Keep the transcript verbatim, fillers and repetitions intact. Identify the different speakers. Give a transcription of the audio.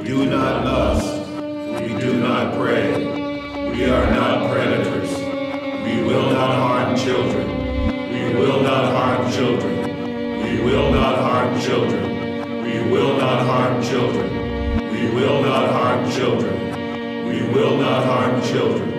Speaker 1: do not lust. We do not pray. We are not predators. We will not harm children. We will not harm children. We will not harm children. We will not harm children. We will not harm children. We will not harm children.